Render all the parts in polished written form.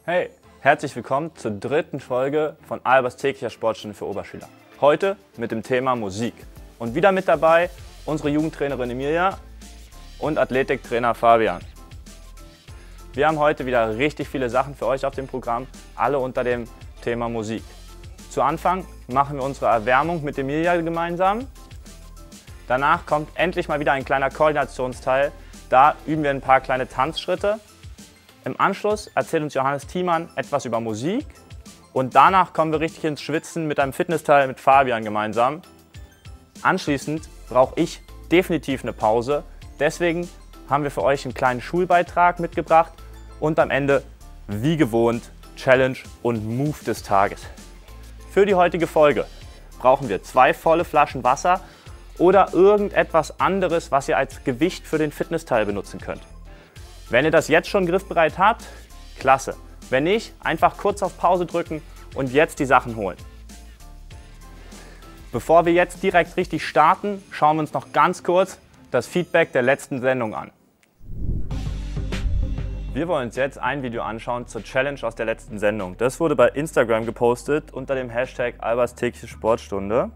Hey, herzlich willkommen zur dritten Folge von Albers täglicher Sportstunde für Oberschüler. Heute mit dem Thema Musik. Und wieder mit dabei unsere Jugendtrainerin Emilia und Athletiktrainer Fabian. Wir haben heute wieder richtig viele Sachen für euch auf dem Programm, alle unter dem Thema Musik. Zu Anfang machen wir unsere Erwärmung mit Emilia gemeinsam. Danach kommt endlich mal wieder ein kleiner Koordinationsteil. Da üben wir ein paar kleine Tanzschritte. Im Anschluss erzählt uns Johannes Thiemann etwas über Musik. Und danach kommen wir richtig ins Schwitzen mit einem Fitnessteil mit Fabian gemeinsam. Anschließend brauche ich definitiv eine Pause. Deswegen haben wir für euch einen kleinen Schulbeitrag mitgebracht. Und am Ende, wie gewohnt, Challenge und Move des Tages. Für die heutige Folge brauchen wir 2 volle Flaschen Wasser oder irgendetwas anderes, was ihr als Gewicht für den Fitnessteil benutzen könnt. Wenn ihr das jetzt schon griffbereit habt, klasse. Wenn nicht, einfach kurz auf Pause drücken und jetzt die Sachen holen. Bevor wir jetzt direkt richtig starten, schauen wir uns noch ganz kurz das Feedback der letzten Sendung an. Wir wollen uns jetzt ein Video anschauen zur Challenge aus der letzten Sendung. Das wurde bei Instagram gepostet unter dem Hashtag Albers tägliche Sportstunde.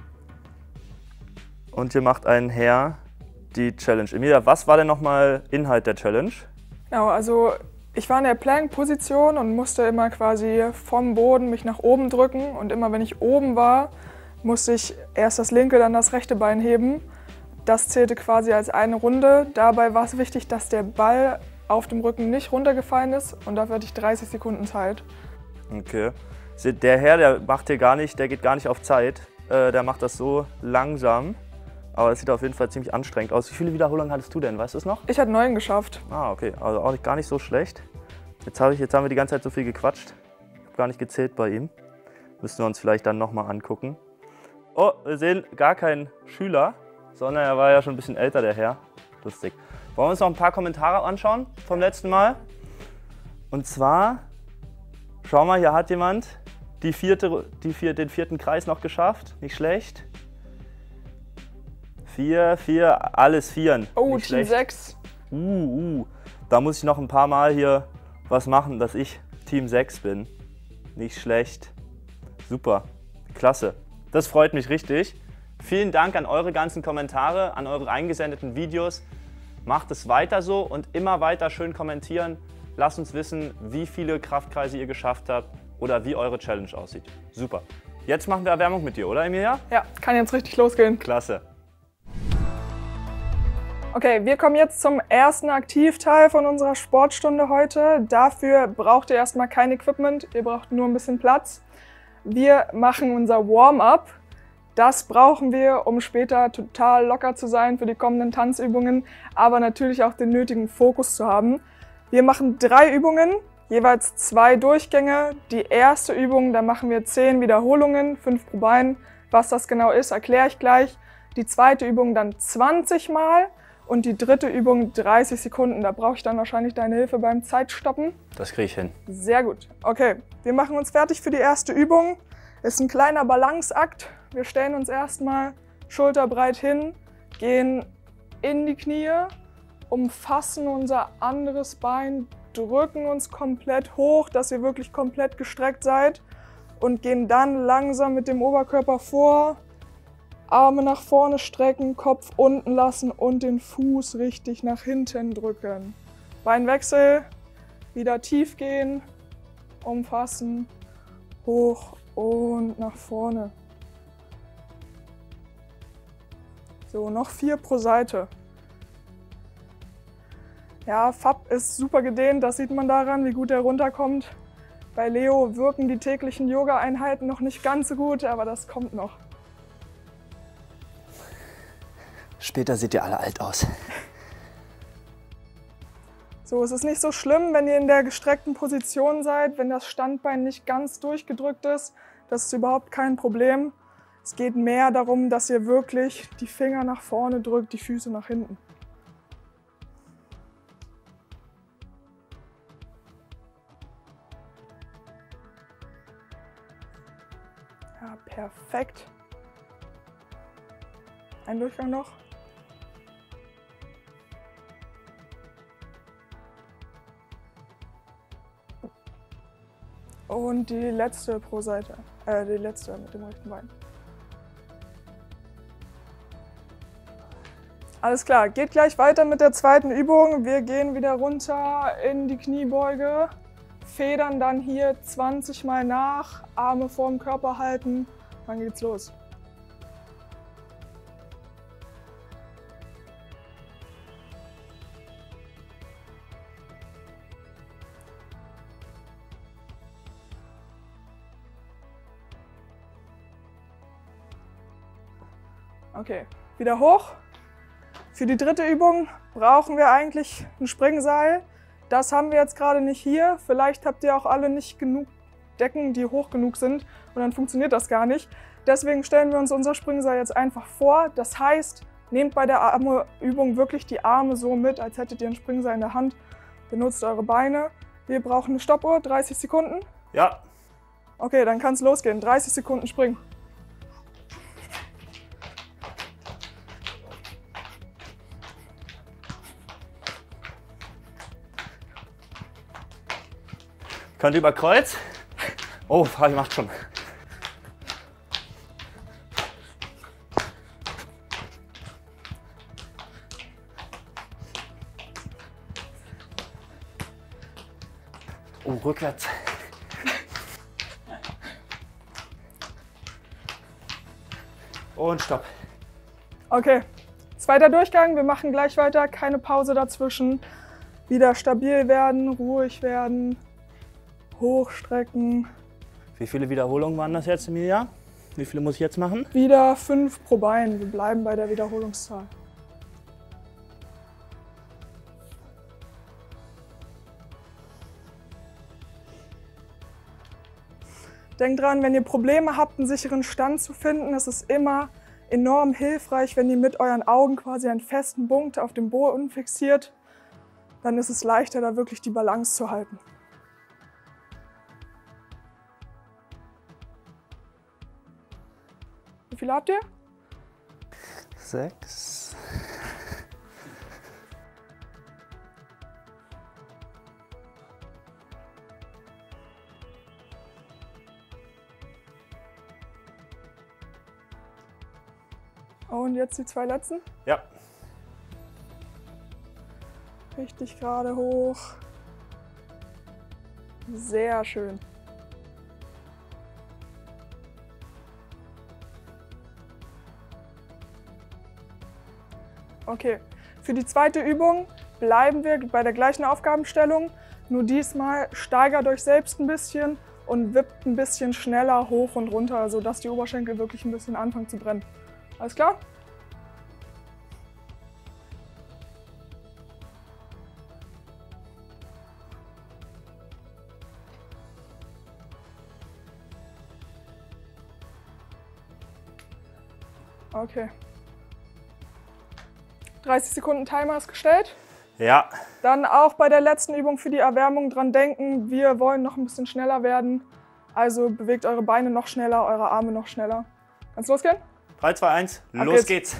Und hier macht ein Herr die Challenge. Emilia, was war denn nochmal Inhalt der Challenge? Genau, also ich war in der Plank-Position und musste immer quasi vom Boden mich nach oben drücken. Und immer wenn ich oben war, musste ich erst das linke, dann das rechte Bein heben. Das zählte quasi als eine Runde. Dabei war es wichtig, dass der Ball auf dem Rücken nicht runtergefallen ist. Und dafür hatte ich 30 Sekunden Zeit. Okay. Der Herr, der macht hier gar nicht, der geht gar nicht auf Zeit. Der macht das so langsam. Aber es sieht auf jeden Fall ziemlich anstrengend aus. Wie viele Wiederholungen hattest du denn? Weißt du es noch? Ich hatte 9 geschafft. Ah, okay. Also auch gar nicht so schlecht. Jetzt haben wir die ganze Zeit so viel gequatscht. Ich habe gar nicht gezählt bei ihm. Müssen wir uns vielleicht dann nochmal angucken. Oh, wir sehen gar keinen Schüler, sondern er war ja schon ein bisschen älter, der Herr. Lustig. Wollen wir uns noch ein paar Kommentare anschauen vom letzten Mal? Und zwar, schau mal, hier hat jemand den 4. Kreis noch geschafft. Nicht schlecht. 4, alles 4. Oh, Team 6. Da muss ich noch ein paar Mal hier was machen, dass ich Team 6 bin. Nicht schlecht. Super, klasse. Das freut mich richtig. Vielen Dank an eure ganzen Kommentare, an eure eingesendeten Videos. Macht es weiter so und immer weiter schön kommentieren. Lasst uns wissen, wie viele Kraftkreise ihr geschafft habt oder wie eure Challenge aussieht. Super. Jetzt machen wir Erwärmung mit dir, oder Emilia? Ja, kann jetzt richtig losgehen. Klasse. Okay, wir kommen jetzt zum ersten Aktivteil von unserer Sportstunde heute. Dafür braucht ihr erstmal kein Equipment, ihr braucht nur ein bisschen Platz. Wir machen unser Warm-up. Das brauchen wir, um später total locker zu sein für die kommenden Tanzübungen, aber natürlich auch den nötigen Fokus zu haben. Wir machen 3 Übungen, jeweils 2 Durchgänge. Die erste Übung, da machen wir 10 Wiederholungen, 5 pro Bein. Was das genau ist, erkläre ich gleich. Die zweite Übung dann 20 Mal. Und die dritte Übung 30 Sekunden. Da brauche ich dann wahrscheinlich deine Hilfe beim Zeitstoppen. Das kriege ich hin. Sehr gut. Okay, wir machen uns fertig für die erste Übung. Ist ein kleiner Balanceakt. Wir stellen uns erstmal schulterbreit hin, gehen in die Knie, umfassen unser anderes Bein, drücken uns komplett hoch, dass ihr wirklich komplett gestreckt seid und gehen dann langsam mit dem Oberkörper vor. Arme nach vorne strecken, Kopf unten lassen und den Fuß richtig nach hinten drücken. Beinwechsel, wieder tief gehen, umfassen, hoch und nach vorne. So, noch 4 pro Seite. Ja, Fab ist super gedehnt, das sieht man daran, wie gut er runterkommt. Bei Leo wirken die täglichen Yoga-Einheiten noch nicht ganz so gut, aber das kommt noch. Später seht ihr alle alt aus. So, es ist nicht so schlimm, wenn ihr in der gestreckten Position seid, wenn das Standbein nicht ganz durchgedrückt ist. Das ist überhaupt kein Problem. Es geht mehr darum, dass ihr wirklich die Finger nach vorne drückt, die Füße nach hinten. Ja, perfekt. Ein Durchgang noch. Und die letzte pro Seite. Die letzte mit dem rechten Bein. Alles klar, geht gleich weiter mit der zweiten Übung. Wir gehen wieder runter in die Kniebeuge, federn dann hier 20 Mal nach, Arme vorm Körper halten, dann geht's los. Okay, wieder hoch. Für die dritte Übung brauchen wir eigentlich ein Springseil. Das haben wir jetzt gerade nicht hier. Vielleicht habt ihr auch alle nicht genug Decken, die hoch genug sind und dann funktioniert das gar nicht. Deswegen stellen wir uns unser Springseil jetzt einfach vor. Das heißt, nehmt bei der Armeübung wirklich die Arme so mit, als hättet ihr ein Springseil in der Hand. Benutzt eure Beine. Wir brauchen eine Stoppuhr, 30 Sekunden. Ja. Okay, dann kann es losgehen. 30 Sekunden springen. Könnt ihr über Kreuz? Oh, Fabi macht schon. Oh, rückwärts. Und stopp. Okay, zweiter Durchgang. Wir machen gleich weiter. Keine Pause dazwischen. Wieder stabil werden, ruhig werden. Hochstrecken. Wie viele Wiederholungen waren das jetzt, Emilia? Wie viele muss ich jetzt machen? Wieder 5 pro Bein. Wir bleiben bei der Wiederholungszahl. Denkt dran, wenn ihr Probleme habt, einen sicheren Stand zu finden, ist es immer enorm hilfreich, wenn ihr mit euren Augen quasi einen festen Punkt auf dem Boden fixiert. Dann ist es leichter, da wirklich die Balance zu halten. Wie viele habt ihr? 6. Und jetzt die 2 letzten. Ja. Richtig gerade hoch. Sehr schön. Okay, für die zweite Übung bleiben wir bei der gleichen Aufgabenstellung, nur diesmal steigert euch selbst ein bisschen und wippt ein bisschen schneller hoch und runter, sodass die Oberschenkel wirklich ein bisschen anfangen zu brennen. Alles klar? Okay. 30 Sekunden Timer ist gestellt. Ja. Dann auch bei der letzten Übung für die Erwärmung dran denken, wir wollen noch ein bisschen schneller werden. Also bewegt eure Beine noch schneller, eure Arme noch schneller. Kann's losgehen? 3, 2, 1, Ab los geht's.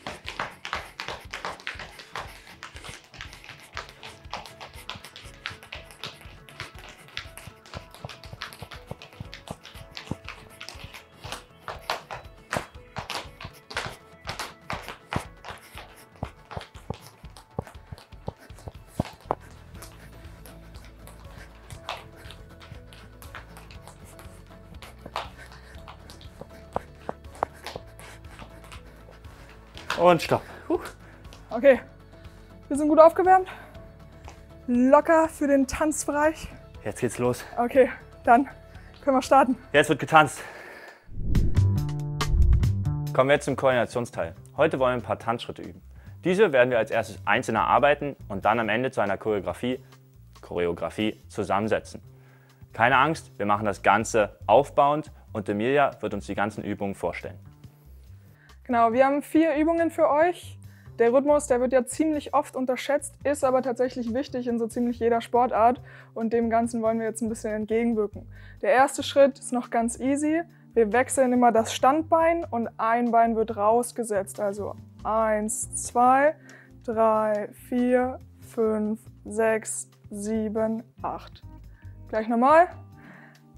Und stopp. Okay, wir sind gut aufgewärmt. Locker für den Tanzbereich. Jetzt geht's los. Okay, dann können wir starten. Jetzt wird getanzt. Kommen wir jetzt zum Koordinationsteil. Heute wollen wir ein paar Tanzschritte üben. Diese werden wir als erstes einzeln erarbeiten und dann am Ende zu einer Choreografie zusammensetzen. Keine Angst, wir machen das Ganze aufbauend und Emilia wird uns die ganzen Übungen vorstellen. Genau, wir haben 4 Übungen für euch. Der Rhythmus, der wird ja ziemlich oft unterschätzt, ist aber tatsächlich wichtig in so ziemlich jeder Sportart und dem Ganzen wollen wir jetzt ein bisschen entgegenwirken. Der erste Schritt ist noch ganz easy. Wir wechseln immer das Standbein und ein Bein wird rausgesetzt. Also 1, 2, 3, 4, 5, 6, 7, 8. Gleich nochmal.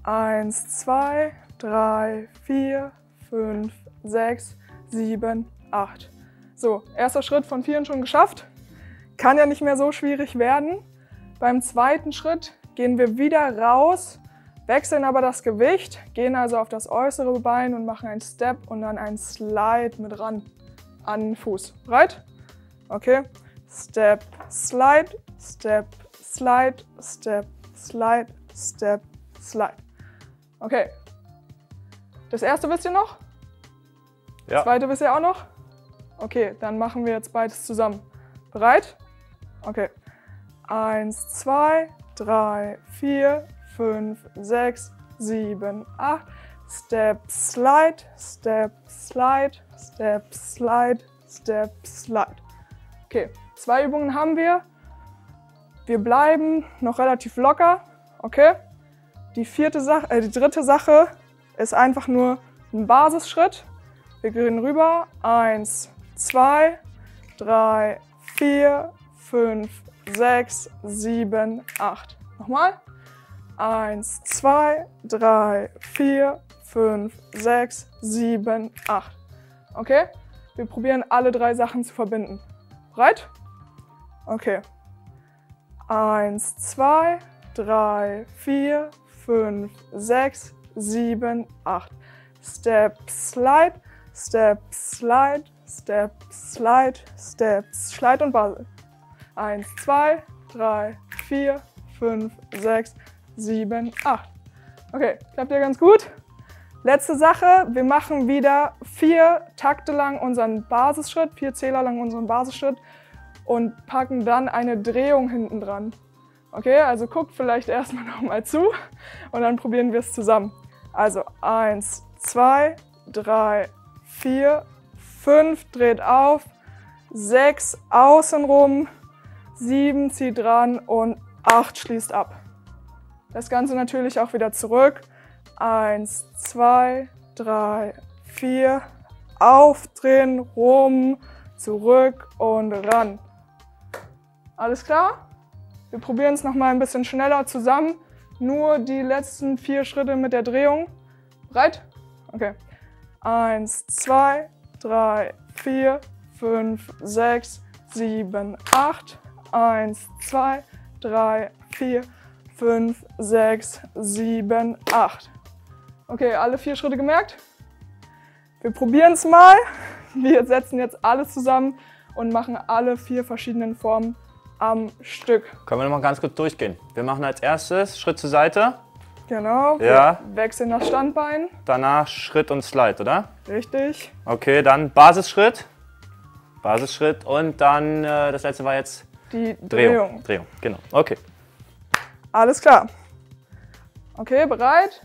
1, 2, 3, 4, 5, 6, 7, 8. So, erster Schritt von 4 schon geschafft. Kann ja nicht mehr so schwierig werden. Beim zweiten Schritt gehen wir wieder raus, wechseln aber das Gewicht, gehen also auf das äußere Bein und machen einen Step und dann einen Slide mit ran an den Fuß. Bereit? Okay. Step, Slide, Step, Slide, Step, Slide, Step, Slide. Okay. Das erste wisst ihr noch? Ja. Das zweite wisst ihr auch noch? Okay, dann machen wir jetzt beides zusammen. Bereit? Okay. 1, 2, 3, 4, 5, 6, 7, 8. Step, Slide, Step, Slide, Step, Slide, Step, Slide. Okay, 2 Übungen haben wir. Wir bleiben noch relativ locker. Okay. Die dritte Sache ist einfach nur ein Basisschritt. Wir gehen rüber. 1, 2, 3, 4, 5, 6, 7, 8. Nochmal. 1, 2, 3, 4, 5, 6, 7, 8. Okay? Wir probieren alle 3 Sachen zu verbinden. Bereit? Okay. 1, 2, 3, 4, 5, 6, 7, 8. Step, Slide, Step, Slide, Step, Slide, Step, Slide und Basel. 1, 2, 3, 4, 5, 6, 7, 8. Okay, klappt ja ganz gut. Letzte Sache, wir machen wieder 4 Takte lang unseren Basisschritt, 4 Zähler lang unseren Basisschritt und packen dann eine Drehung hinten dran. Okay, also guckt vielleicht erstmal nochmal zu und dann probieren wir es zusammen. Also 1, 2, 3, 4, 5, dreht auf, 6 außenrum, 7 zieht dran und 8 schließt ab. Das Ganze natürlich auch wieder zurück. 1, 2, 3, 4, aufdrehen, rum, zurück und ran. Alles klar? Wir probieren es nochmal ein bisschen schneller zusammen. Nur die letzten 4 Schritte mit der Drehung. Bereit? Okay. 1, 2, 3, 4, 5, 6, 7, 8. 1, 2, 3, 4, 5, 6, 7, 8. Okay, alle 4 Schritte gemerkt? Wir probieren es mal. Wir setzen jetzt alles zusammen und machen alle 4 verschiedenen Formen am Stück. Können wir noch mal ganz kurz durchgehen. Wir machen als erstes Schritt zur Seite. Genau, Ja. wir wechseln das Standbein. Danach Schritt und Slide, oder? Richtig. Okay, dann Basisschritt. Basisschritt und dann das letzte war jetzt Die Drehung. Drehung, genau. Okay. Alles klar. Okay, bereit?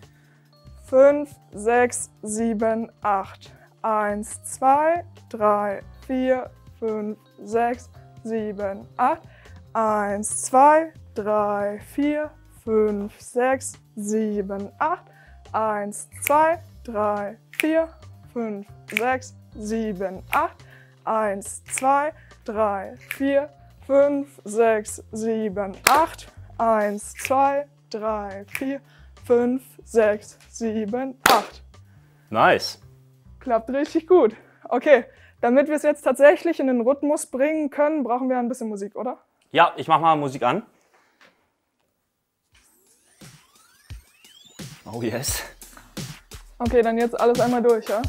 5, 6, 7, 8. 1, 2, 3, 4, 5, 6, 7, 8. 1, 2, 3, 4, 5, 6, 7, 8. 1, 2, 3, 4, 5, 6, 7, 8. 1, 2, 3, 4, 5, 6, 7, 8. 1, 2, 3, 4, 5, 6, 7, 8. Nice. Klappt richtig gut. Okay, damit wir es jetzt tatsächlich in den Rhythmus bringen können, brauchen wir ein bisschen Musik, oder? Ja, ich mach mal Musik an. Oh yes. Okay, dann jetzt alles einmal durch, ja?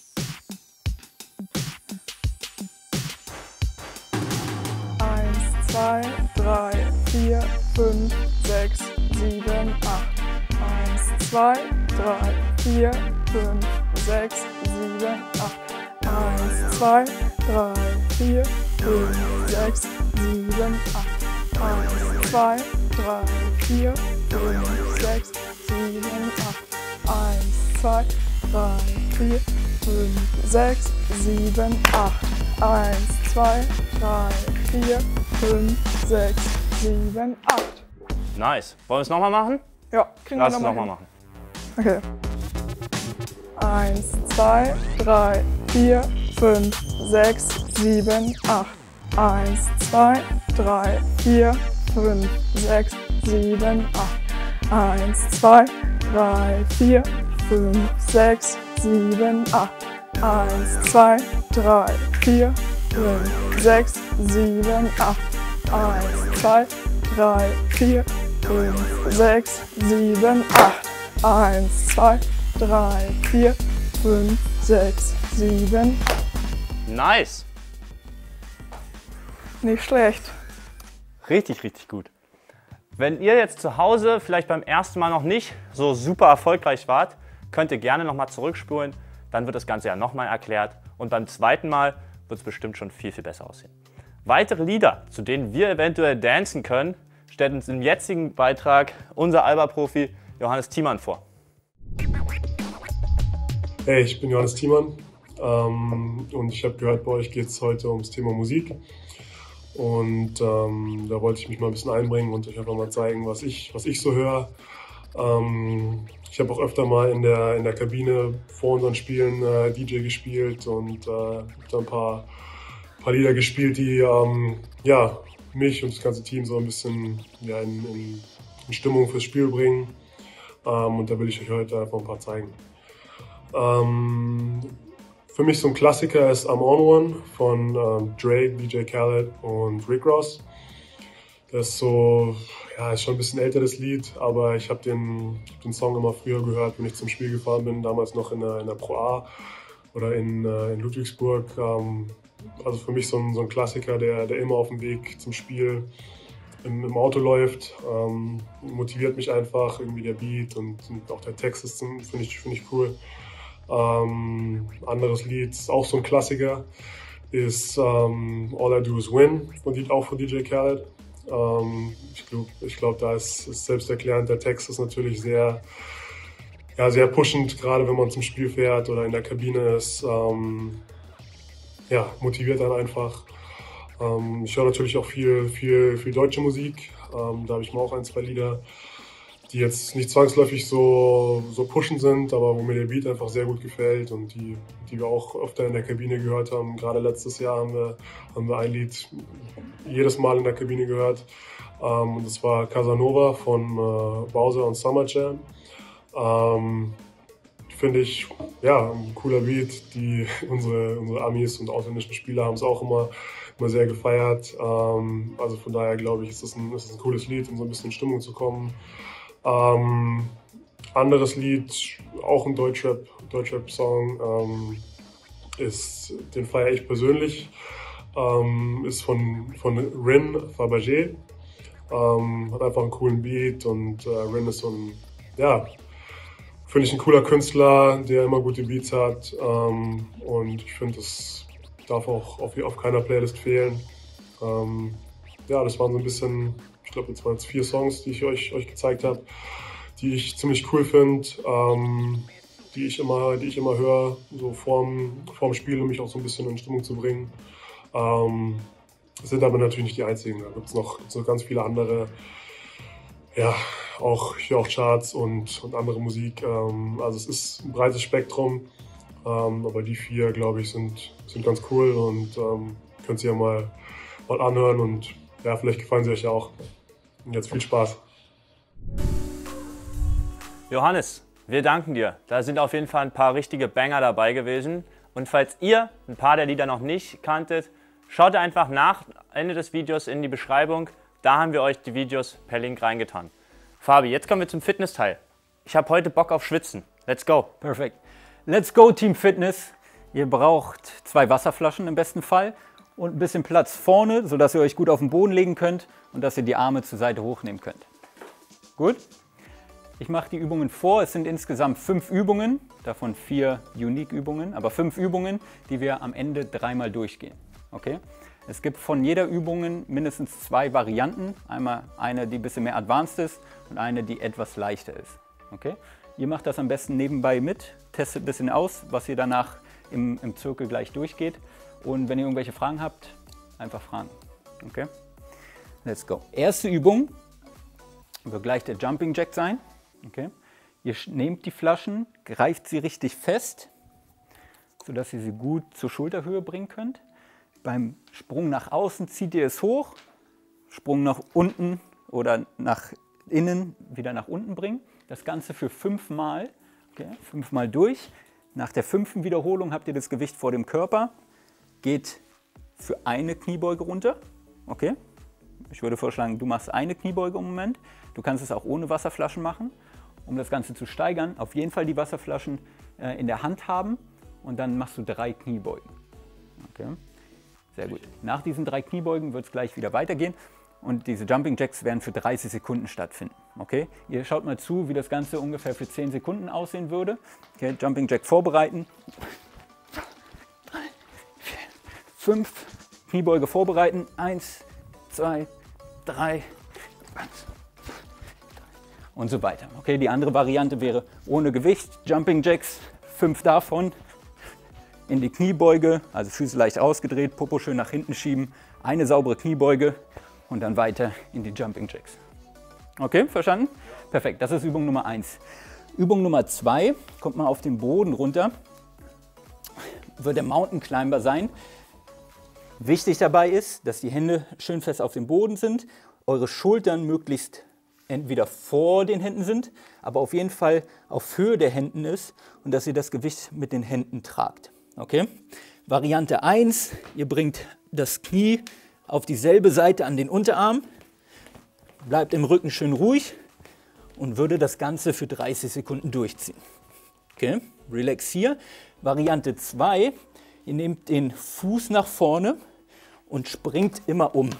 Eins, 2, 3, 4, 5, 6, 7, 8. 1, 2, 3, 4, 5, 6, 7, 8. 1, 2, 3, 4, 5, 6, 7, 8. 1, 2, 3, 4, 5, 6, 7, 8. 1, 2, 3, 4, 5, 6, 7, 8. 1, 2, 3, 4, 5, 6, 7, 8. Nice. Wollen wir es nochmal machen? Ja, kriegen Lass wir es nochmal nochmal hin. machen. Okay. 1, 2, 3, 4, 5, 6, 7, 8. 1, 2, 3, 4, 5, 6, 7, 8. 1, 2, 3, 4, 5, 6, 7, 8. 1, 2, 3, 4, 5, 6, 7, 8. 1, 2, 3, 4, 5, 6, 7, 8. 1, 2, 3, 4, 5, 6, 7. Nice! Nicht schlecht. Richtig, richtig gut. Wenn ihr jetzt zu Hause vielleicht beim ersten Mal noch nicht so super erfolgreich wart, könnt ihr gerne nochmal zurückspulen. Dann wird das Ganze ja nochmal erklärt. Und beim zweiten Mal wird es bestimmt schon viel, viel besser aussehen. Weitere Lieder, zu denen wir eventuell dancen können, stellt uns im jetzigen Beitrag unser Alba-Profi Johannes Thiemann vor. Hey, ich bin Johannes Thiemann und ich habe gehört, bei euch geht es heute ums Thema Musik. Und da wollte ich mich mal ein bisschen einbringen und euch einfach mal zeigen, was ich so höre. Ich habe auch öfter mal in der Kabine vor unseren Spielen DJ gespielt und da ein paar Lieder gespielt, die mich und das ganze Team so ein bisschen in Stimmung fürs Spiel bringen. Und da will ich euch heute einfach ein paar zeigen. Für mich so ein Klassiker ist I'm On One von Drake, DJ Khaled und Rick Ross. Das ist so, ist schon ein bisschen älter das Lied, aber ich habe den Song immer früher gehört, wenn ich zum Spiel gefahren bin, damals noch in der Pro A oder in Ludwigsburg. Also für mich so ein Klassiker, der immer auf dem Weg zum Spiel im Auto läuft. Motiviert mich einfach, irgendwie der Beat und auch der Text finde ich cool. Anderes Lied, auch so ein Klassiker, ist All I Do Is Win, auch von DJ Khaled. Ich glaube, da ist selbsterklärend. Der Text ist natürlich sehr pushend, gerade wenn man zum Spiel fährt oder in der Kabine ist. Motiviert einen einfach. Ich höre natürlich auch viel deutsche Musik. Da habe ich mal auch ein, zwei Lieder, die jetzt nicht zwangsläufig so pushend sind, aber wo mir der Beat einfach sehr gut gefällt und die wir auch öfter in der Kabine gehört haben. Gerade letztes Jahr haben wir ein Lied jedes Mal in der Kabine gehört. Und das war Casanova von Bowser und Summer Jam. Finde ich, ein cooler Beat. Unsere Amis und ausländischen Spieler haben es auch immer sehr gefeiert. Also von daher glaube ich, ist das ein cooles Lied, um so ein bisschen in Stimmung zu kommen. Anderes Lied, auch ein Deutschrap-Song, den feiere ich persönlich, ist von Rin Fabergé. Hat einfach einen coolen Beat und Rin ist finde ich ein cooler Künstler, der immer gute Beats hat, und ich finde, das darf auch auf keiner Playlist fehlen. Das waren so ein bisschen, ich glaube, jetzt waren es 4 Songs, die ich euch gezeigt habe, die ich ziemlich cool finde, die ich immer höre, so vorm Spiel, um mich auch so ein bisschen in Stimmung zu bringen. Sind aber natürlich nicht die einzigen, da gibt es noch ganz viele andere, auch Charts und andere Musik. Also es ist ein breites Spektrum, aber die 4, glaube ich, sind ganz cool und könnt ihr ja mal anhören und vielleicht gefallen sie euch ja auch. Und jetzt viel Spaß. Johannes, wir danken dir. Da sind auf jeden Fall ein paar richtige Banger dabei gewesen. Und falls ihr ein paar der Lieder noch nicht kanntet, schaut einfach nach Ende des Videos in die Beschreibung. Da haben wir euch die Videos per Link reingetan. Fabi, jetzt kommen wir zum Fitness-Teil. Ich habe heute Bock auf Schwitzen. Let's go. Perfekt. Let's go, Team Fitness. Ihr braucht 2 Wasserflaschen im besten Fall und ein bisschen Platz vorne, sodass ihr euch gut auf den Boden legen könnt und dass ihr die Arme zur Seite hochnehmen könnt. Gut? Ich mache die Übungen vor. Es sind insgesamt 5 Übungen, davon 4 Unique-Übungen, aber 5 Übungen, die wir am Ende 3-mal durchgehen. Okay? Es gibt von jeder Übung mindestens 2 Varianten. Einmal eine, die ein bisschen mehr advanced ist und eine, die etwas leichter ist. Okay? Ihr macht das am besten nebenbei mit, testet ein bisschen aus, was ihr danach im Zirkel gleich durchgeht. Und wenn ihr irgendwelche Fragen habt, einfach fragen. Okay? Let's go. Erste Übung wird gleich der Jumping Jack sein. Okay? Ihr nehmt die Flaschen, greift sie richtig fest, sodass ihr sie gut zur Schulterhöhe bringen könnt. Beim Sprung nach außen zieht ihr es hoch, Sprung nach unten oder nach innen wieder nach unten bringen. Das Ganze für 5 Mal. Okay, 5 Mal durch. Nach der 5. Wiederholung habt ihr das Gewicht vor dem Körper. Geht für eine Kniebeuge runter. Okay? Ich würde vorschlagen, du machst eine Kniebeuge im Moment. Du kannst es auch ohne Wasserflaschen machen, um das Ganze zu steigern. Auf jeden Fall die Wasserflaschen in der Hand haben und dann machst du 3 Kniebeugen. Okay? Sehr gut. Nach diesen 3 Kniebeugen wird es gleich wieder weitergehen und diese Jumping Jacks werden für 30 Sekunden stattfinden. Okay? Ihr schaut mal zu, wie das Ganze ungefähr für 10 Sekunden aussehen würde. Okay? Jumping Jack vorbereiten. 3, 4, 5. Kniebeuge vorbereiten. 1, 2, 3 und so weiter. Okay, die andere Variante wäre ohne Gewicht, Jumping Jacks, 5 davon, in die Kniebeuge, also Füße leicht ausgedreht, Popo schön nach hinten schieben, eine saubere Kniebeuge und dann weiter in die Jumping Jacks. Okay, verstanden? Perfekt, das ist Übung Nummer 1. Übung Nummer 2, kommt man auf den Boden runter, wird der Mountain Climber sein. Wichtig dabei ist, dass die Hände schön fest auf dem Boden sind, eure Schultern möglichst entweder vor den Händen sind, aber auf jeden Fall auf Höhe der Händen ist und dass ihr das Gewicht mit den Händen tragt. Okay? Variante 1, ihr bringt das Knie auf dieselbe Seite an den Unterarm, bleibt im Rücken schön ruhig und würde das Ganze für 30 Sekunden durchziehen. Okay? Relax hier. Variante 2, ihr nehmt den Fuß nach vorne und springt immer um.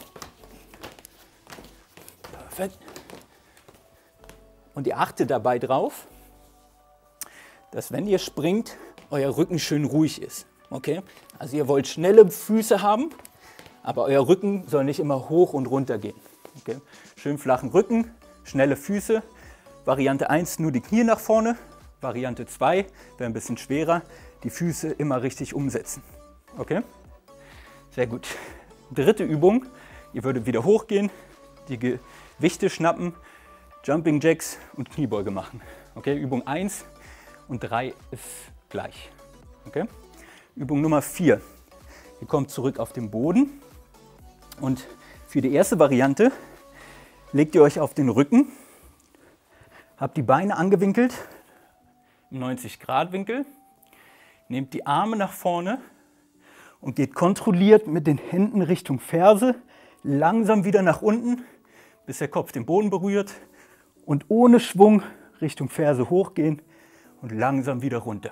Perfekt. Und ihr achtet dabei drauf, dass wenn ihr springt, euer Rücken schön ruhig ist. Okay? Also ihr wollt schnelle Füße haben, aber euer Rücken soll nicht immer hoch und runter gehen. Okay? Schön flachen Rücken, schnelle Füße. Variante 1 nur die Knie nach vorne. Variante 2 wäre ein bisschen schwerer, die Füße immer richtig umsetzen. Okay? Sehr gut. Dritte Übung, ihr würdet wieder hochgehen, die Gewichte schnappen, Jumping Jacks und Kniebeuge machen. Okay? Übung 1 und 3 ist gleich. Okay? Übung Nummer 4. Ihr kommt zurück auf den Boden und für die erste Variante legt ihr euch auf den Rücken, habt die Beine angewinkelt, im 90-Grad-Winkel, nehmt die Arme nach vorne und geht kontrolliert mit den Händen Richtung Ferse, langsam wieder nach unten, bis der Kopf den Boden berührt und ohne Schwung Richtung Ferse hochgehen und langsam wieder runter.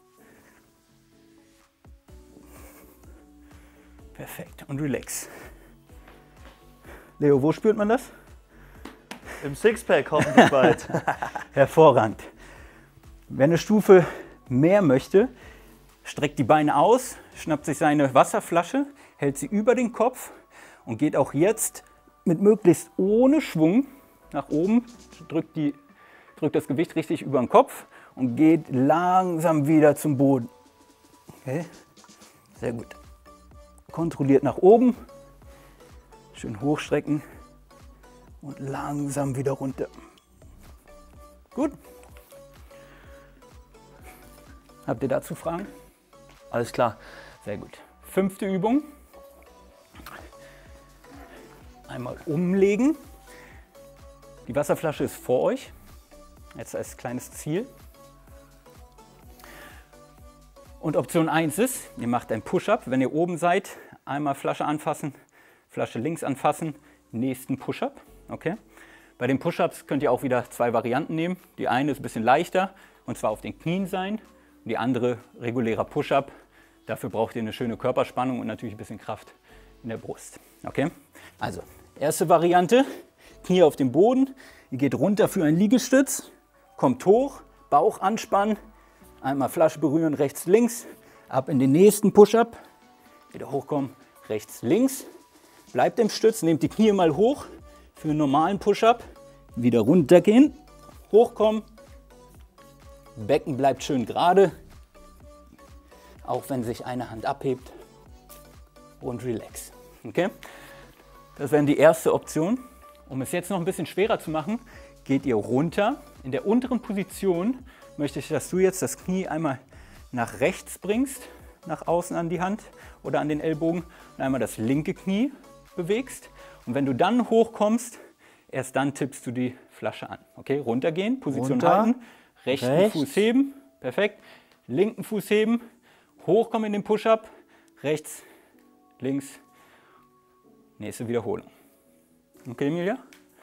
Perfekt. Und relax. Leo, wo spürt man das? Im Sixpack hoffentlich bald. Hervorragend. Wer eine Stufe mehr möchte, streckt die Beine aus, schnappt sich seine Wasserflasche, hält sie über den Kopf und geht auch jetzt mit möglichst ohne Schwung nach oben, drückt das Gewicht richtig über den Kopf und geht langsam wieder zum Boden. Okay? Sehr gut. Kontrolliert nach oben, schön hochstrecken und langsam wieder runter. Gut. Habt ihr dazu Fragen? Alles klar. Sehr gut. 5. Übung. Einmal umlegen. Die Wasserflasche ist vor euch. Jetzt als kleines Ziel. Und Option 1 ist, ihr macht ein Push-Up. Wenn ihr oben seid, einmal Flasche anfassen, Flasche links anfassen, nächsten Push-Up. Okay? Bei den Push-Ups könnt ihr auch wieder 2 Varianten nehmen. Die eine ist ein bisschen leichter, und zwar auf den Knien sein. Die andere regulärer Push-Up. Dafür braucht ihr eine schöne Körperspannung und natürlich ein bisschen Kraft in der Brust. Okay? Also, erste Variante, Knie auf dem Boden. Ihr geht runter für einen Liegestütz, kommt hoch, Bauch anspannen, einmal Flasche berühren, rechts, links, ab in den nächsten Push-Up. Wieder hochkommen, rechts, links. Bleibt im Stütz, nehmt die Knie mal hoch für einen normalen Push-Up. Wieder runtergehen, hochkommen. Becken bleibt schön gerade, auch wenn sich eine Hand abhebt. Und relax. Okay? Das wäre die erste Option. Um es jetzt noch ein bisschen schwerer zu machen, geht ihr runter. In der unteren Position möchte ich, dass du jetzt das Knie einmal nach rechts bringst, nach außen an die Hand oder an den Ellbogen und einmal das linke Knie bewegst. Und wenn du dann hochkommst, erst dann tippst du die Flasche an. Okay, runtergehen, Position Runter, halten, rechten Fuß heben, perfekt, linken Fuß heben, hochkommen in den Push-Up, rechts, links, nächste Wiederholung. Okay, Emilia?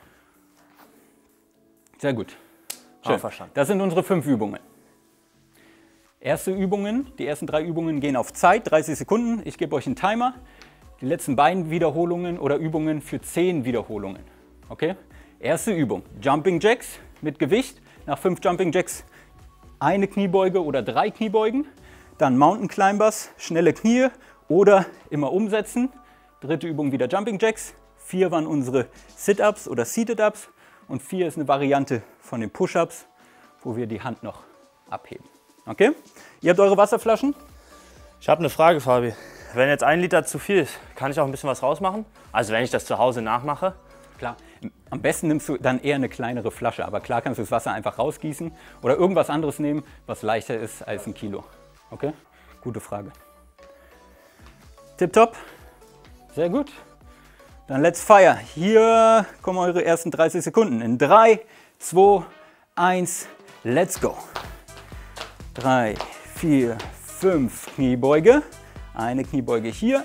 Sehr gut. Schön. Verstanden. Das sind unsere 5 Übungen. Die ersten 3 Übungen gehen auf Zeit, 30 Sekunden. Ich gebe euch einen Timer. Die letzten beiden Wiederholungen oder Übungen für 10 Wiederholungen. Okay? Erste Übung, Jumping Jacks mit Gewicht. Nach 5 Jumping Jacks eine Kniebeuge oder 3 Kniebeugen. Dann Mountain Climbers, schnelle Knie oder immer umsetzen. Dritte Übung wieder Jumping Jacks. 4 waren unsere Sit-Ups oder Seated Ups. Und 4 ist eine Variante von den Push-Ups, wo wir die Hand noch abheben. Okay? Ihr habt eure Wasserflaschen? Ich habe eine Frage, Fabi. Wenn jetzt 1 Liter zu viel ist, kann ich auch ein bisschen was rausmachen? Also wenn ich das zu Hause nachmache? Klar. Am besten nimmst du dann eher eine kleinere Flasche. Aber klar kannst du das Wasser einfach rausgießen oder irgendwas anderes nehmen, was leichter ist als 1 Kilo. Okay? Gute Frage. Tipptopp. Sehr gut. Dann let's fire. Hier kommen eure ersten 30 Sekunden. In 3, 2, 1, let's go. 3, 4, 5 Kniebeuge. Eine Kniebeuge hier.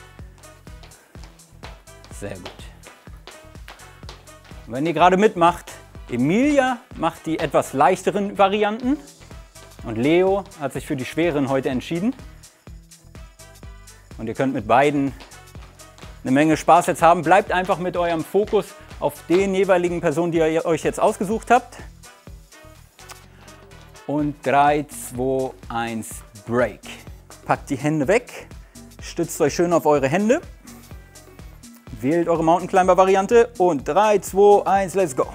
Sehr gut. Und wenn ihr gerade mitmacht, Emilia macht die etwas leichteren Varianten und Leo hat sich für die schweren heute entschieden. Und ihr könnt mit beiden eine Menge Spaß jetzt haben. Bleibt einfach mit eurem Fokus auf den jeweiligen Personen, die ihr euch jetzt ausgesucht habt. Und 3, 2, 1, Break. Packt die Hände weg, stützt euch schön auf eure Hände. Wählt eure Mountain Climber Variante und 3, 2, 1, let's go.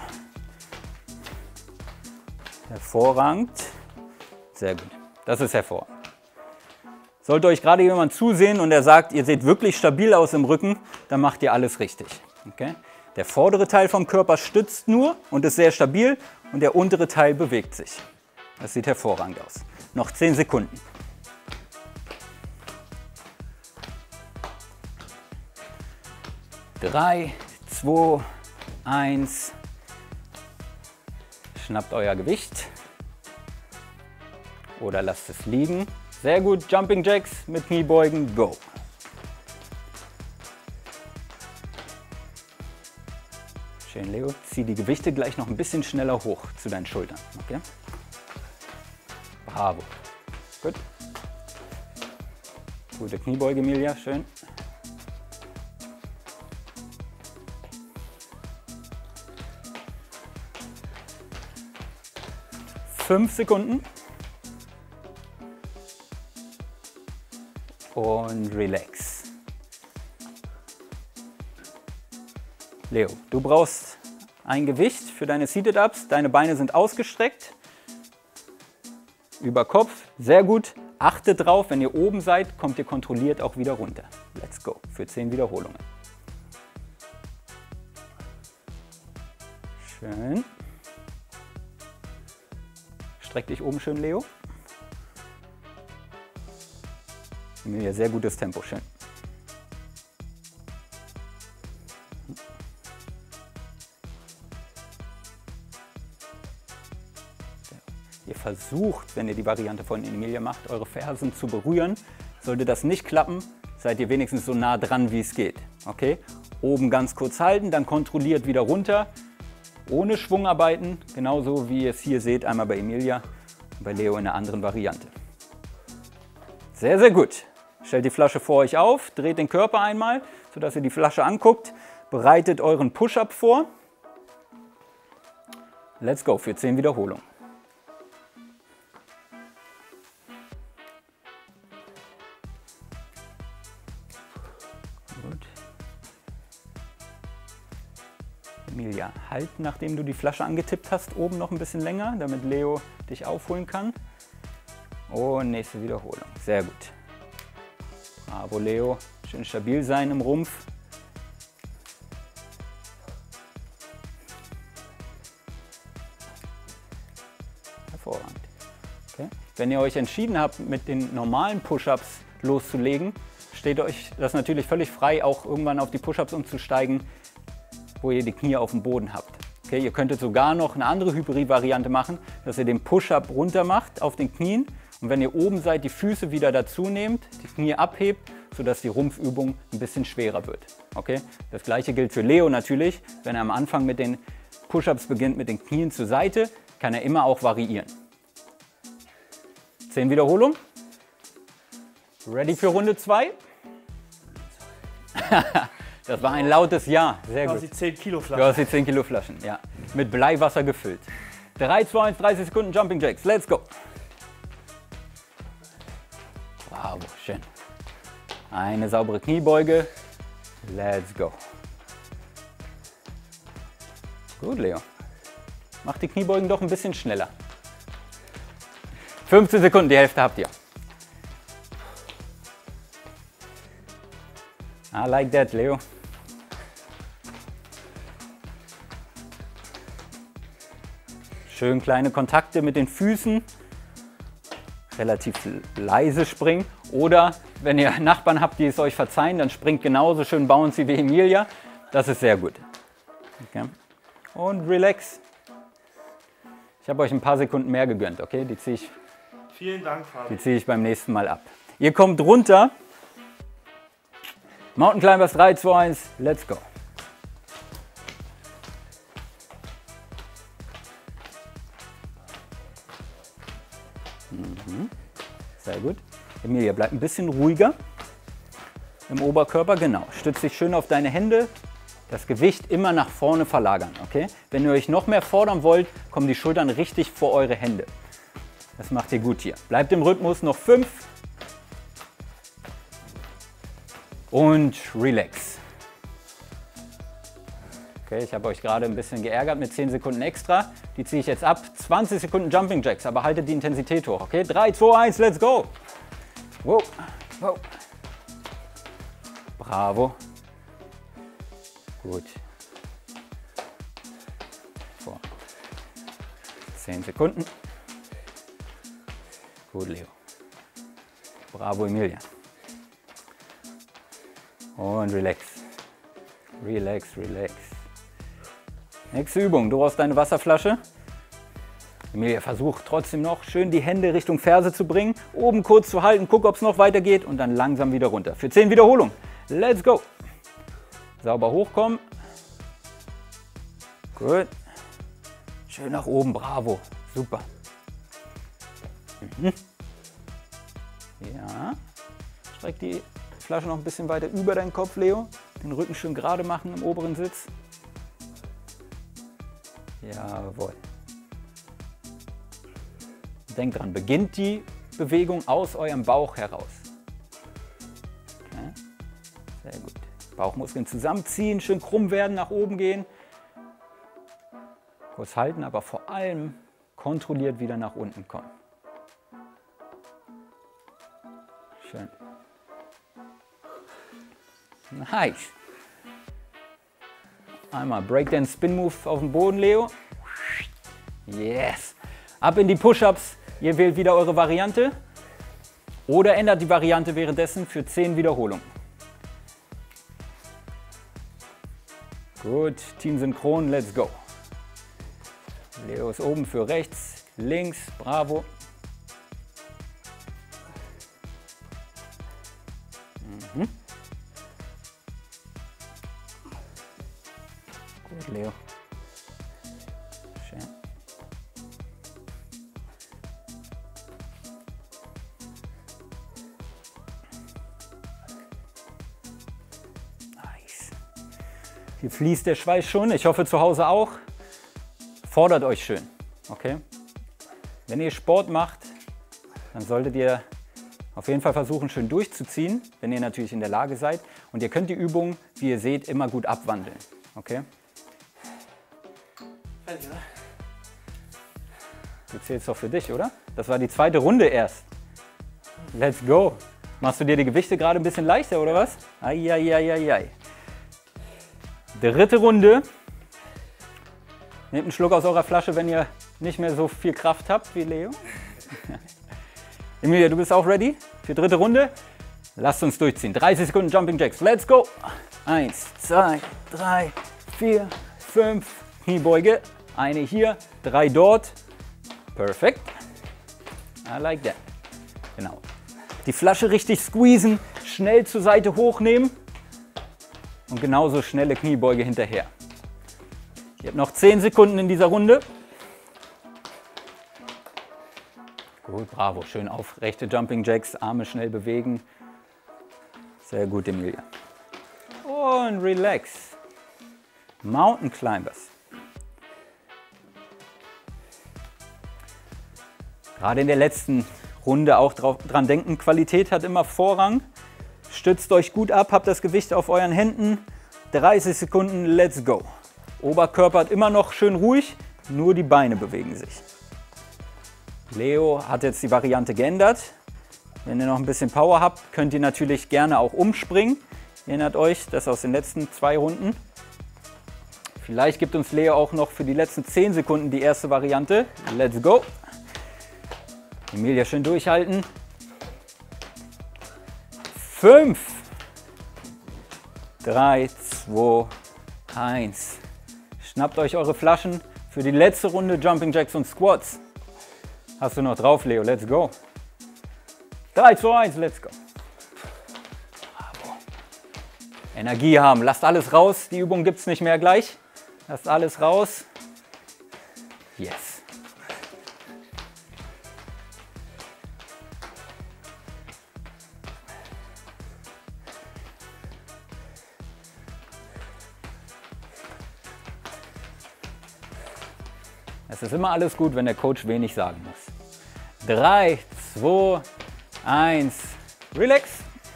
Hervorragend. Sehr gut. Das ist hervorragend. Sollte euch gerade jemand zusehen und er sagt, ihr seht wirklich stabil aus im Rücken, dann macht ihr alles richtig. Okay? Der vordere Teil vom Körper stützt nur und ist sehr stabil und der untere Teil bewegt sich. Das sieht hervorragend aus. Noch 10 Sekunden. Drei, 2, 1. Schnappt euer Gewicht oder lasst es liegen. Sehr gut, Jumping Jacks mit Kniebeugen, go. Schön, Leo. Zieh die Gewichte gleich noch ein bisschen schneller hoch zu deinen Schultern. Okay? Bravo. Gut. Gute Kniebeuge, Emilia, schön. Fünf Sekunden. Und relax. Leo, du brauchst ein Gewicht für deine Seated Ups. Deine Beine sind ausgestreckt. Über Kopf. Sehr gut. Achtet drauf, wenn ihr oben seid, kommt ihr kontrolliert auch wieder runter. Let's go. Für 10 Wiederholungen. Schön. Streck dich oben schön, Leo. Emilia, sehr gutes Tempo, schön. Ihr versucht, wenn ihr die Variante von Emilia macht, eure Fersen zu berühren. Sollte das nicht klappen, seid ihr wenigstens so nah dran, wie es geht. Okay? Oben ganz kurz halten, dann kontrolliert wieder runter. Ohne Schwung arbeiten, genauso wie ihr es hier seht, einmal bei Emilia und bei Leo in einer anderen Variante. Sehr, sehr gut. Stellt die Flasche vor euch auf, dreht den Körper einmal, sodass ihr die Flasche anguckt. Bereitet euren Push-Up vor. Let's go für 10 Wiederholungen. Gut. Emilia, halt, nachdem du die Flasche angetippt hast, oben noch ein bisschen länger, damit Leo dich aufholen kann. Und nächste Wiederholung. Sehr gut. Bravo, Leo. Schön stabil sein im Rumpf. Hervorragend. Okay. Wenn ihr euch entschieden habt, mit den normalen Push-Ups loszulegen, steht euch das natürlich völlig frei, auch irgendwann auf die Push-Ups umzusteigen, wo ihr die Knie auf dem Boden habt. Okay? Okay, ihr könntet sogar noch eine andere Hybrid-Variante machen, dass ihr den Push-Up runter macht auf den Knien und wenn ihr oben seid, die Füße wieder dazu nehmt, die Knie abhebt, sodass die Rumpfübung ein bisschen schwerer wird. Okay? Das gleiche gilt für Leo natürlich. Wenn er am Anfang mit den Push-Ups beginnt, mit den Knien zur Seite, kann er immer auch variieren. 10 Wiederholungen. Ready für Runde 2? Das war ein lautes Ja. Sehr gut. Du hast die 10 Kilo Du Flasche. hast die 10 Kilo Flaschen, ja. Mit Bleiwasser gefüllt. 3, 2, 1, 30 Sekunden Jumping Jacks. Let's go. Bravo, schön. Eine saubere Kniebeuge. Let's go. Gut, Leo. Mach die Kniebeugen doch ein bisschen schneller. 15 Sekunden, die Hälfte habt ihr. I like that, Leo. Schön kleine Kontakte mit den Füßen. Relativ leise springen. Oder wenn ihr Nachbarn habt, die es euch verzeihen, dann springt genauso schön bouncy wie Emilia. Das ist sehr gut. Okay. Und relax. Ich habe euch ein paar Sekunden mehr gegönnt, okay? Die ziehe Vielen Dank, Fabi. ich beim nächsten Mal ab. Ihr kommt runter. Mountain Climbers 3, 2, 1, let's go. Sehr gut. Emilia, bleib ein bisschen ruhiger im Oberkörper. Genau. Stütz dich schön auf deine Hände. Das Gewicht immer nach vorne verlagern. Okay? Wenn ihr euch noch mehr fordern wollt, kommen die Schultern richtig vor eure Hände. Das macht ihr gut hier. Bleibt im Rhythmus. Noch 5. Und relax. Okay, ich habe euch gerade ein bisschen geärgert mit 10 Sekunden extra. Die ziehe ich jetzt ab. 20 Sekunden Jumping Jacks, aber haltet die Intensität hoch. Okay, 3, 2, 1, let's go. Wow, wow. Bravo. Gut. Vor. 10 Sekunden. Gut, Leo. Bravo, Emilia. Und relax. Relax, relax. Nächste Übung. Du brauchst deine Wasserflasche. Emilia, versuch trotzdem noch schön die Hände Richtung Ferse zu bringen. Oben kurz zu halten, guck, ob es noch weitergeht und dann langsam wieder runter. Für 10 Wiederholungen. Let's go. Sauber hochkommen. Gut. Schön nach oben. Bravo. Super. Ja. Streck die Flasche noch ein bisschen weiter über deinen Kopf, Leo. Den Rücken schön gerade machen im oberen Sitz. Jawohl. Denkt dran, beginnt die Bewegung aus eurem Bauch heraus. Okay. Sehr gut. Bauchmuskeln zusammenziehen, schön krumm werden, nach oben gehen. Kurz halten, aber vor allem kontrolliert wieder nach unten kommen. Schön. Nice. Einmal Breakdance Spin Move auf den Boden, Leo. Yes. Ab in die Push-Ups. Ihr wählt wieder eure Variante oder ändert die Variante währenddessen für 10 Wiederholungen. Gut, Team Synchron, let's go. Leo ist oben für rechts, links, bravo. Gut, Leo. Schön. Nice. Hier fließt der Schweiß schon. Ich hoffe zu Hause auch. Fordert euch schön. Okay? Wenn ihr Sport macht, dann solltet ihr auf jeden Fall versuchen, schön durchzuziehen, wenn ihr natürlich in der Lage seid. Und ihr könnt die Übung, wie ihr seht, immer gut abwandeln. Okay? Du zählst doch für dich, oder? Das war die zweite Runde erst. Let's go. Machst du dir die Gewichte gerade ein bisschen leichter, oder was? Eieieiei. Dritte Runde. Nehmt einen Schluck aus eurer Flasche, wenn ihr nicht mehr so viel Kraft habt wie Leo. Emilia, du bist auch ready für dritte Runde? Lasst uns durchziehen. 30 Sekunden Jumping Jacks. Let's go. 1, 2, 3, 4, 5, Kniebeuge. Eine hier, 3 dort. Perfekt. I like that. Genau. Die Flasche richtig squeezen, schnell zur Seite hochnehmen und genauso schnelle Kniebeuge hinterher. Ihr habt noch 10 Sekunden in dieser Runde. Gut, bravo. Schön aufrechte Jumping Jacks, Arme schnell bewegen. Sehr gut, Emilia. Und relax. Mountain Climbers. Gerade in der letzten Runde auch dran denken, Qualität hat immer Vorrang. Stützt euch gut ab, habt das Gewicht auf euren Händen. 30 Sekunden, let's go. Oberkörper hat immer noch schön ruhig, nur die Beine bewegen sich. Leo hat jetzt die Variante geändert. Wenn ihr noch ein bisschen Power habt, könnt ihr natürlich gerne auch umspringen. Erinnert euch, das aus den letzten 2 Runden. Vielleicht gibt uns Leo auch noch für die letzten 10 Sekunden die erste Variante. Let's go. Emilia schön durchhalten. 5, 3, 2, 1. Schnappt euch eure Flaschen für die letzte Runde Jumping Jacks und Squats. Hast du noch drauf, Leo? Let's go. 3, 2, 1, let's go. Bravo. Energie haben. Lasst alles raus. Die Übung gibt es nicht mehr gleich. Lasst alles raus. Yes. Es ist immer alles gut, wenn der Coach wenig sagen muss. 3, 2, 1, relax.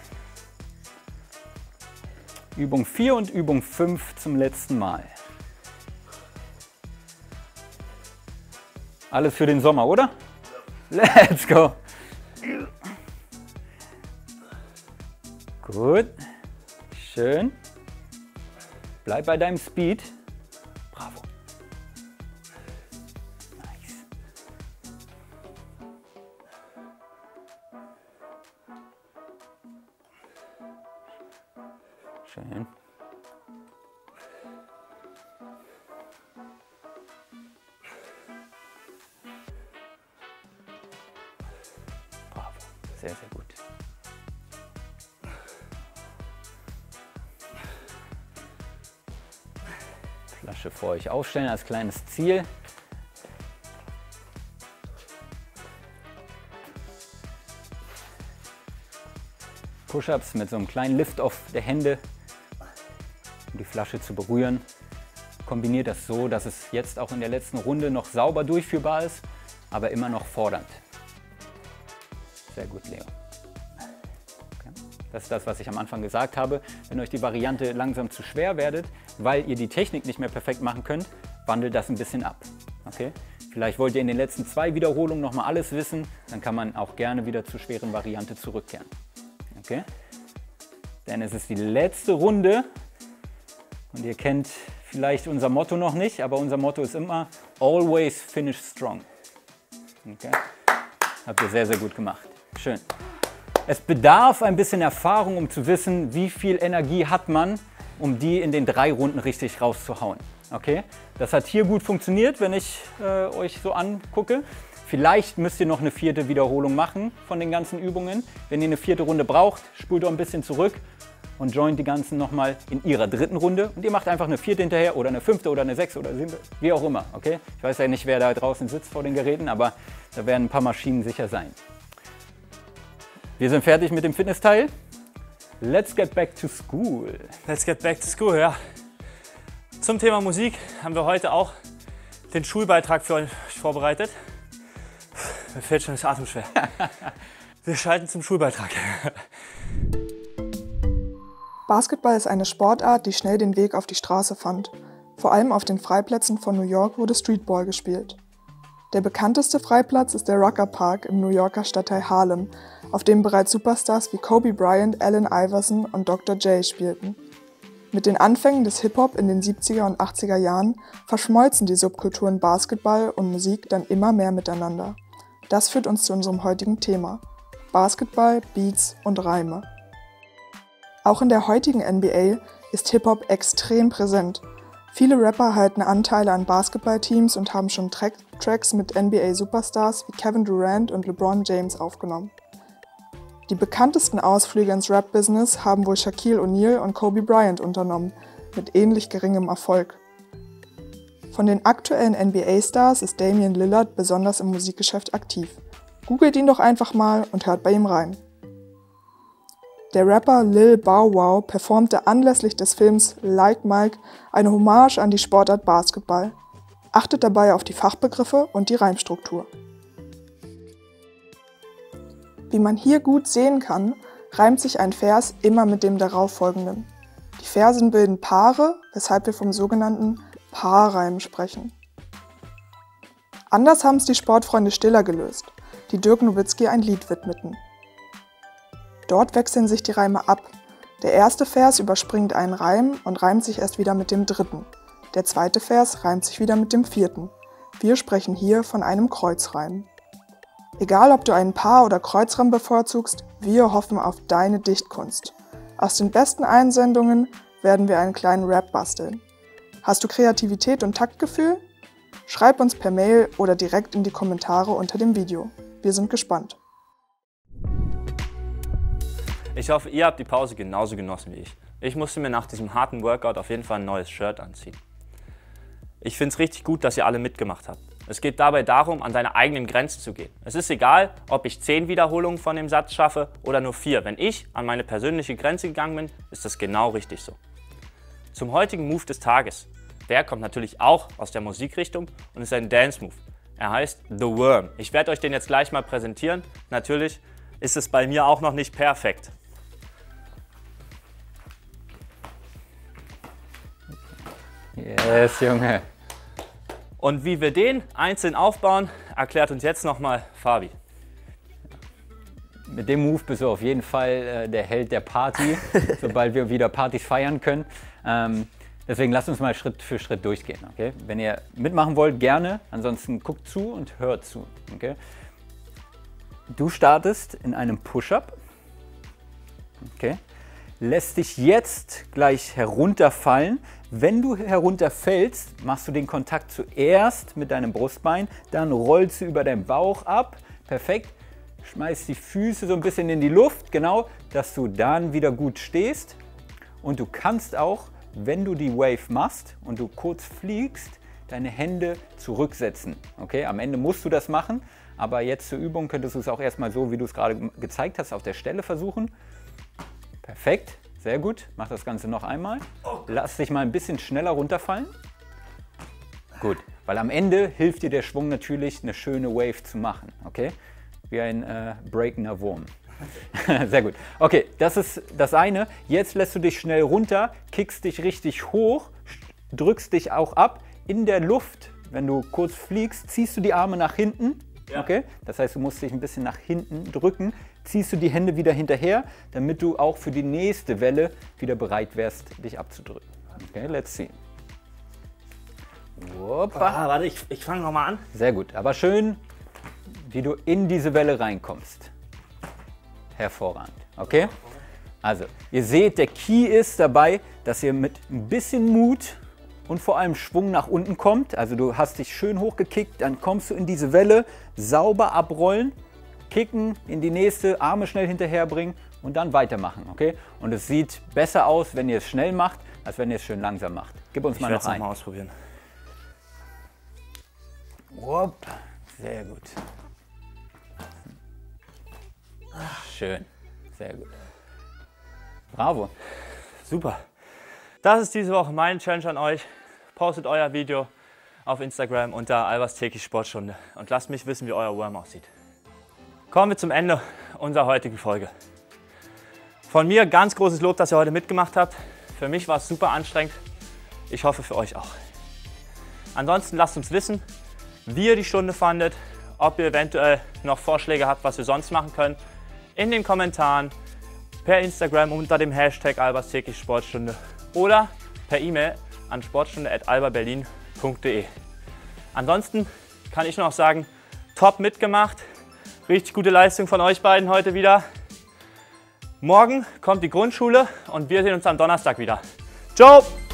Übung 4 und Übung 5 zum letzten Mal. Alles für den Sommer, oder? Let's go. Gut. Schön. Bleib bei deinem Speed. Bravo. Nice. Schön. Bravo. Sehr, sehr gut. Flasche vor euch aufstellen als kleines Ziel. Push-ups mit so einem kleinen Lift-Off der Hände, um die Flasche zu berühren. Kombiniert das so, dass es jetzt auch in der letzten Runde noch sauber durchführbar ist, aber immer noch fordernd. Sehr gut, Leo. Okay. Das ist das, was ich am Anfang gesagt habe. Wenn euch die Variante langsam zu schwer werdet, weil ihr die Technik nicht mehr perfekt machen könnt, wandelt das ein bisschen ab. Okay? Vielleicht wollt ihr in den letzten 2 Wiederholungen nochmal alles wissen, dann kann man auch gerne wieder zur schweren Variante zurückkehren. Okay? Denn es ist die letzte Runde und ihr kennt vielleicht unser Motto noch nicht, aber unser Motto ist immer Always finish strong. Okay? Habt ihr sehr, sehr gut gemacht. Schön. Es bedarf ein bisschen Erfahrung, um zu wissen, wie viel Energie hat man, um die in den 3 Runden richtig rauszuhauen. Okay? Das hat hier gut funktioniert, wenn ich euch so angucke. Vielleicht müsst ihr noch eine 4. Wiederholung machen von den ganzen Übungen. Wenn ihr eine 4. Runde braucht, spult doch ein bisschen zurück und joint die ganzen nochmal in ihrer 3. Runde. Und ihr macht einfach eine 4. hinterher oder eine 5. oder eine 6. oder 7. Wie auch immer. Okay? Ich weiß ja nicht, wer da draußen sitzt vor den Geräten, aber da werden ein paar Maschinen sicher sein. Wir sind fertig mit dem Fitnessteil. Let's get back to school. Let's get back to school, ja. Zum Thema Musik haben wir heute auch den Schulbeitrag für euch vorbereitet. Mir fällt schon das Atem schwer. Wir schalten zum Schulbeitrag. Basketball ist eine Sportart, die schnell den Weg auf die Straße fand. Vor allem auf den Freiplätzen von New York wurde Streetball gespielt. Der bekannteste Freiplatz ist der Rucker Park im New Yorker Stadtteil Harlem, auf dem bereits Superstars wie Kobe Bryant, Allen Iverson und Dr. J spielten. Mit den Anfängen des Hip-Hop in den 70er und 80er Jahren verschmolzen die Subkulturen Basketball und Musik dann immer mehr miteinander. Das führt uns zu unserem heutigen Thema: Basketball, Beats und Reime. Auch in der heutigen NBA ist Hip-Hop extrem präsent. Viele Rapper halten Anteile an Basketballteams und haben schon Tracks mit NBA-Superstars wie Kevin Durant und LeBron James aufgenommen. Die bekanntesten Ausflüge ins Rap-Business haben wohl Shaquille O'Neal und Kobe Bryant unternommen, mit ähnlich geringem Erfolg. Von den aktuellen NBA-Stars ist Damian Lillard besonders im Musikgeschäft aktiv. Googelt ihn doch einfach mal und hört bei ihm rein. Der Rapper Lil Bow Wow performte anlässlich des Films Like Mike eine Hommage an die Sportart Basketball. Achtet dabei auf die Fachbegriffe und die Reimstruktur. Wie man hier gut sehen kann, reimt sich ein Vers immer mit dem darauffolgenden. Die Versen bilden Paare, weshalb wir vom sogenannten Paarreim sprechen. Anders haben es die Sportfreunde Stiller gelöst, die Dirk Nowitzki ein Lied widmeten. Dort wechseln sich die Reime ab. Der erste Vers überspringt einen Reim und reimt sich erst wieder mit dem dritten. Der zweite Vers reimt sich wieder mit dem vierten. Wir sprechen hier von einem Kreuzreim. Egal, ob du einen Paar- oder Kreuzreim bevorzugst, wir hoffen auf deine Dichtkunst. Aus den besten Einsendungen werden wir einen kleinen Rap basteln. Hast du Kreativität und Taktgefühl? Schreib uns per Mail oder direkt in die Kommentare unter dem Video. Wir sind gespannt. Ich hoffe, ihr habt die Pause genauso genossen wie ich. Ich musste mir nach diesem harten Workout auf jeden Fall ein neues Shirt anziehen. Ich finde es richtig gut, dass ihr alle mitgemacht habt. Es geht dabei darum, an seine eigenen Grenzen zu gehen. Es ist egal, ob ich 10 Wiederholungen von dem Satz schaffe oder nur 4. Wenn ich an meine persönliche Grenze gegangen bin, ist das genau richtig so. Zum heutigen Move des Tages. Der kommt natürlich auch aus der Musikrichtung und ist ein Dance-Move. Er heißt The Worm. Ich werde euch den jetzt gleich mal präsentieren. Natürlich ist es bei mir auch noch nicht perfekt. Yes, Junge. Und wie wir den einzeln aufbauen, erklärt uns jetzt nochmal Fabi. Mit dem Move bist du auf jeden Fall der Held der Party, sobald wir wieder Partys feiern können. Deswegen lasst uns mal Schritt für Schritt durchgehen. Okay? Wenn ihr mitmachen wollt, gerne. Ansonsten guckt zu und hört zu. Okay? Du startest in einem Push-Up. Okay? Lässt dich jetzt gleich herunterfallen. Wenn du herunterfällst, machst du den Kontakt zuerst mit deinem Brustbein, dann rollst du über deinen Bauch ab. Perfekt. Schmeißt die Füße so ein bisschen in die Luft, genau, dass du dann wieder gut stehst. Und du kannst auch, wenn du die Wave machst und du kurz fliegst, deine Hände zurücksetzen. Okay, am Ende musst du das machen, aber jetzt zur Übung könntest du es auch erstmal so, wie du es gerade gezeigt hast, auf der Stelle versuchen. Perfekt, sehr gut. Mach das Ganze noch einmal. Lass dich mal ein bisschen schneller runterfallen. Gut, weil am Ende hilft dir der Schwung natürlich, eine schöne Wave zu machen. Okay, wie ein breakender Wurm. Sehr gut. Okay, das ist das eine. Jetzt lässt du dich schnell runter, kickst dich richtig hoch, drückst dich auch ab. In der Luft, wenn du kurz fliegst, ziehst du die Arme nach hinten. Ja. Okay? Das heißt, du musst dich ein bisschen nach hinten drücken. Ziehst du die Hände wieder hinterher, damit du auch für die nächste Welle wieder bereit wärst, dich abzudrücken. Okay, let's see. Warte, ich fange nochmal an. Sehr gut, aber schön, wie du in diese Welle reinkommst. Hervorragend, okay? Also, ihr seht, der Key ist dabei, dass ihr mit ein bisschen Mut und vor allem Schwung nach unten kommt. Also du hast dich schön hochgekickt, dann kommst du in diese Welle, sauber abrollen, kicken, in die nächste, Arme schnell hinterherbringen und dann weitermachen, okay? Und es sieht besser aus, wenn ihr es schnell macht, als wenn ihr es schön langsam macht. Gib uns mal noch einen. Mal ausprobieren. Wupp. Sehr gut. Schön, sehr gut. Bravo. Super. Das ist diese Woche meine Challenge an euch. Postet euer Video auf Instagram unter Albers täglich Sportstunde und lasst mich wissen, wie euer Worm aussieht. Kommen wir zum Ende unserer heutigen Folge. Von mir ganz großes Lob, dass ihr heute mitgemacht habt. Für mich war es super anstrengend. Ich hoffe für euch auch. Ansonsten lasst uns wissen, wie ihr die Stunde fandet, ob ihr eventuell noch Vorschläge habt, was wir sonst machen können. In den Kommentaren, per Instagram unter dem Hashtag Albers täglich Sportstunde oder per E-Mail an sportstunde@albaberlin.de. Ansonsten kann ich nur noch sagen, top mitgemacht. Richtig gute Leistung von euch beiden heute wieder. Morgen kommt die Grundschule und wir sehen uns am Donnerstag wieder. Ciao!